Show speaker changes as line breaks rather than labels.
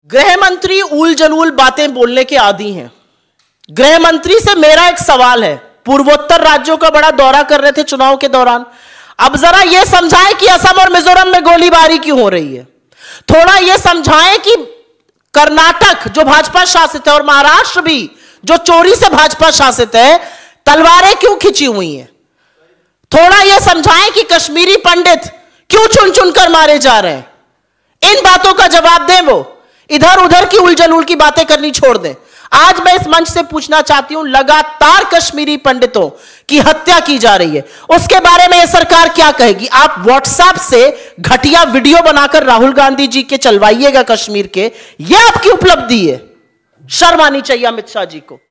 गृह मंत्री उल जलूल बातें बोलने के आदी हैं। गृह मंत्री से मेरा एक सवाल है, पूर्वोत्तर राज्यों का बड़ा दौरा कर रहे थे चुनाव के दौरान, अब जरा यह समझाएं कि असम और मिजोरम में गोलीबारी क्यों हो रही है। थोड़ा यह समझाएं कि कर्नाटक जो भाजपा शासित है और महाराष्ट्र भी जो चोरी से भाजपा शासित है, तलवारें क्यों खिंची हुई हैं। थोड़ा यह समझाएं कि कश्मीरी पंडित क्यों चुन चुनकर मारे जा रहे हैं। इन बातों का जवाब दें। वो इधर उधर की उलझुल की बातें करनी छोड़ दें। आज मैं इस मंच से पूछना चाहती हूं, लगातार कश्मीरी पंडितों की हत्या की जा रही है, उसके बारे में यह सरकार क्या कहेगी। आप व्हाट्सएप से घटिया वीडियो बनाकर राहुल गांधी जी के चलवाइएगा कश्मीर के, यह आपकी उपलब्धि है। शर्म आनी चाहिए अमित शाह जी को।